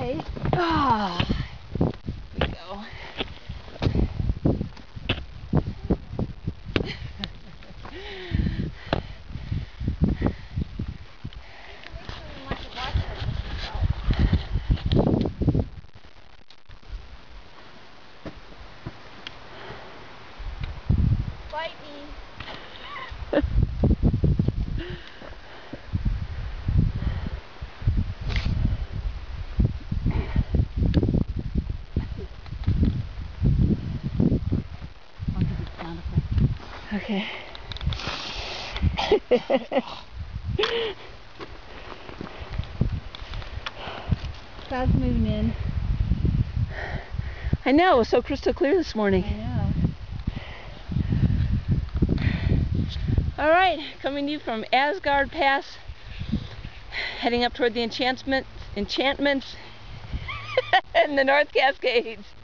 bite. Ah, here we go. Bite me. Okay. Cloud's moving in. I know, it was so crystal clear this morning. I know. All right, coming to you from Aasgard Pass, heading up toward the Enchantments and the North Cascades.